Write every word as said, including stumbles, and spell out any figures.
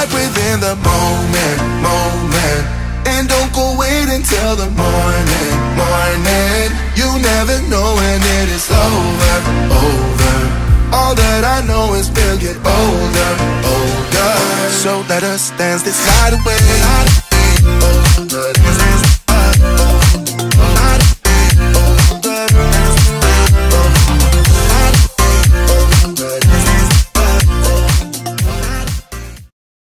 right within the moment, moment. And don't go wait until the morning, morning. You never know when it is over, over. All that I know is we'll get older, older. So let us dance this night away, older.